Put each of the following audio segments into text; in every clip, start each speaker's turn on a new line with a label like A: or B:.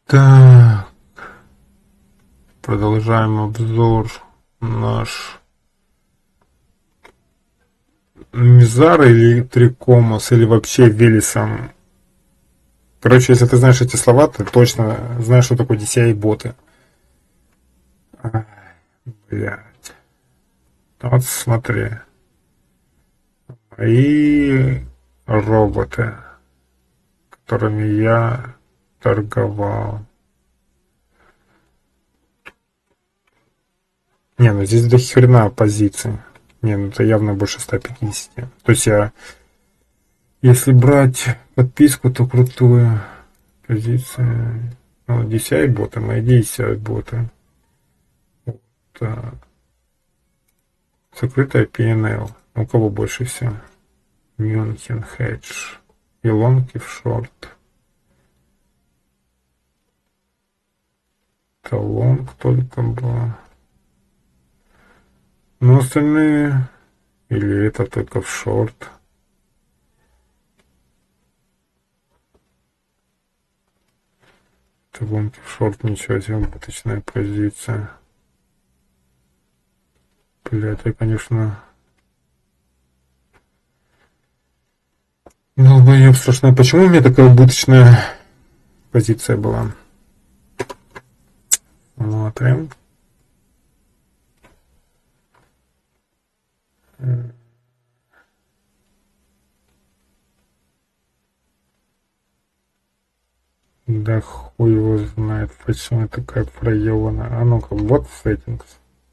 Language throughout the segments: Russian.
A: Так, продолжаем обзор наш Мизар или Трикомос, или вообще Велисон. Короче, если ты знаешь эти слова, ты точно знаешь, что такое DCI-боты. Блядь. Вот смотри. Мои роботы, которыми я торговал. Не, ну здесь до хрена позиций. Не, ну это явно больше 150. То есть я, если брать подписку, то крутую позицию. Ну, DCI боты, мои DCI боты. Так. Закрытая PNL. У кого больше всего? Мюнхен, Хедж. И лонг, и в шорт. Это лонг только было. Но остальные... Или это только в шорт. Это лонг, в шорт, ничего себе, убыточная позиция. Бля, это, конечно... Долбоёб страшная. Почему у меня такая убыточная позиция была? Смотрим. Да хуй его знает, почему такая проебана. А ну-ка, вот settings.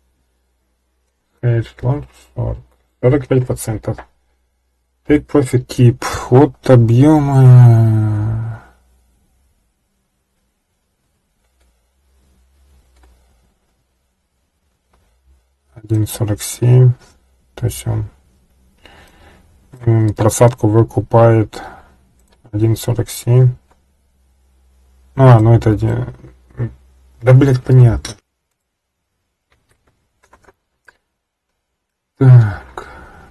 A: Hedge long short. 45%. Take profit keep. От объема 1,47. То есть он просадку выкупает 1,47. Ну это... Да, блядь, понятно. Так.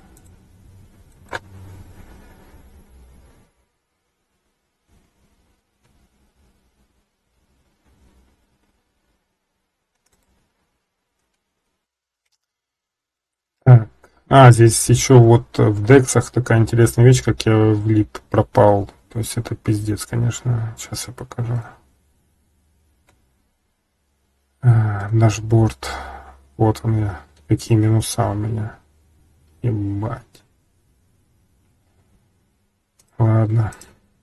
A: Так. Здесь еще вот в дексах такая интересная вещь, как я в лип пропал. То есть это пиздец, конечно. Сейчас я покажу. Дашборд. Вот он я. Какие минуса у меня. Ебать. Ладно.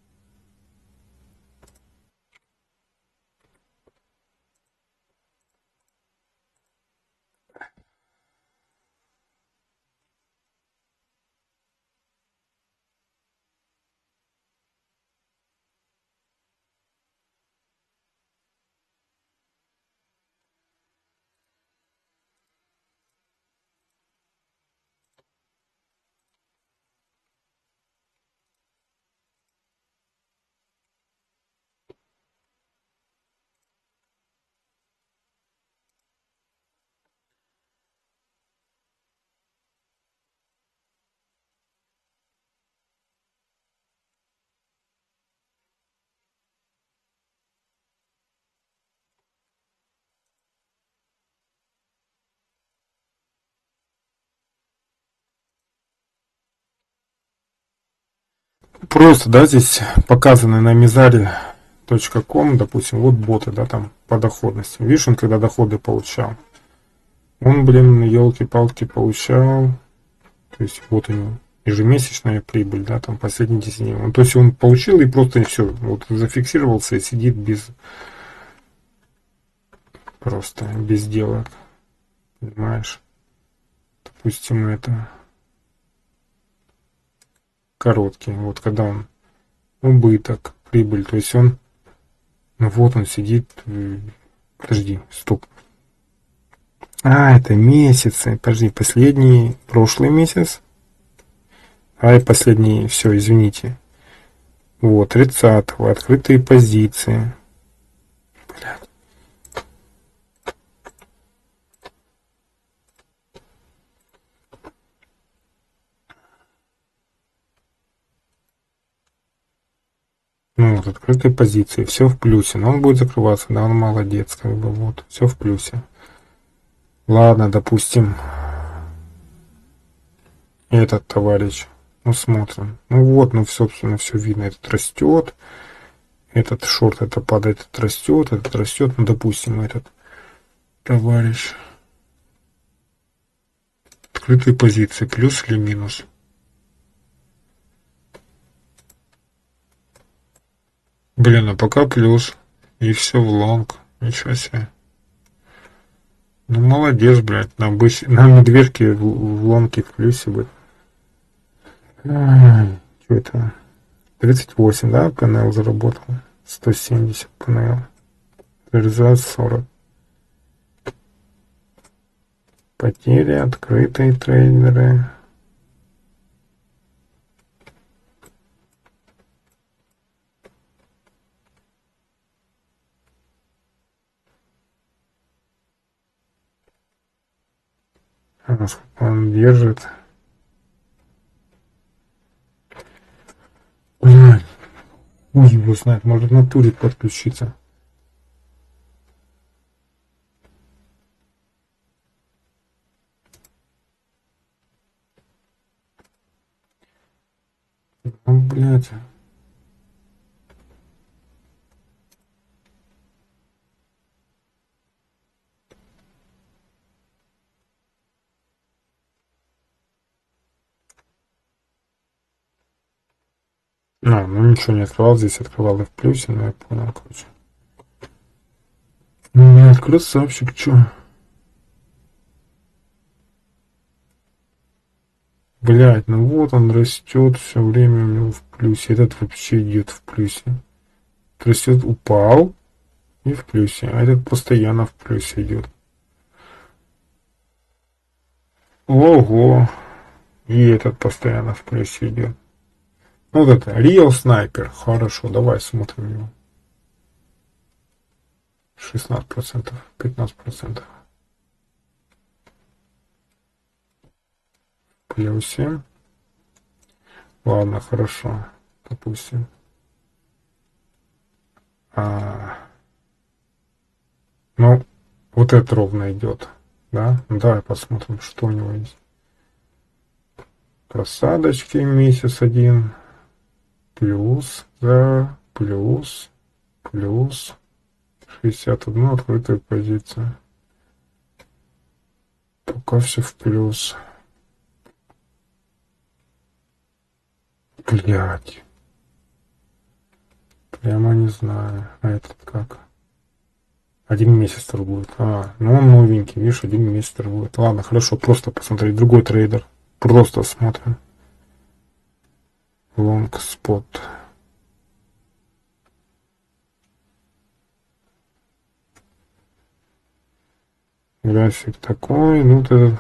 A: Просто, да, здесь показаны на mizari.com, допустим, вот боты, да, там по доходности. Видишь, он когда доходы получал. Он, блин, елки-палки получал. То есть вот у него ежемесячная прибыль, да, там последние 10 дней. То есть он получил и просто все, вот зафиксировался и сидит без, просто без дела, понимаешь? Допустим, это короткий, вот когда он убыток, прибыль, то есть он, ну вот он сидит, подожди, стоп. Это месяцы, подожди, последний, прошлый месяц, и последний, все, извините. Вот, 30-го, открытые позиции. Блядь. Ну, вот открытой позиции, все в плюсе. Но он будет закрываться, да, он молодец, как бы, вот, все в плюсе. Ладно, допустим, этот товарищ. Ну, смотрим. Ну вот, ну, собственно, все видно. Этот растет, этот шорт, это падает, этот растет. Ну, допустим, этот товарищ. Открытые позиции, плюс или минус? Блин, а пока плюс. И все в лонг. Ничего себе. Ну, молодец, блядь. На медвежке в лонге в плюсе будет. Что это? 38, да, ПНЛ заработал? 170 ПНЛ. Реализация 40. Потери, открытые трейдеры. А насколько он держит? Блядь, хуй его знает, может на туре подключиться. Ну, блядь. Ну ничего не открывал, здесь открывал и в плюсе, но я понял, короче. Ну, блядь, красавчик, чё? Блядь, ну вот он растет все время у него в плюсе. Этот вообще идет в плюсе. Растет, упал и в плюсе. А этот постоянно в плюсе идет. Ого. И этот постоянно в плюсе идет. Ну, вот это Real Sniper. Хорошо, давай смотрим его. 16%, 15%. В плюсе. Ладно, хорошо. Допустим. Ну, вот это ровно идет. Да? Ну, давай посмотрим, что у него есть. Просадочки месяц один. Плюс, да, плюс, плюс. 61 открытая позиция. Пока все в плюс. Блять. Прямо не знаю. А этот как? 1 месяц торгует. Ну он новенький, видишь, 1 месяц торгует. Ладно, хорошо, просто посмотреть. Другой трейдер. Просто смотрим. Лонг спот. График такой. Ну ты.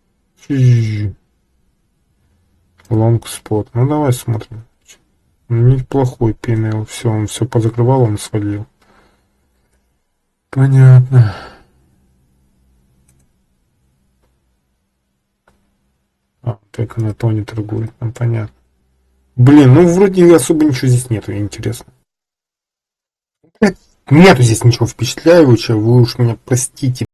A: Лонг спот. Ну давай смотрим. Неплохой PNL. Все, он все позакрывал, он свалил. Понятно. Только на тоне торгует. Ну понятно. Блин, ну вроде особо ничего здесь нету, интересно. Нету здесь ничего впечатляющего, вы уж меня простите.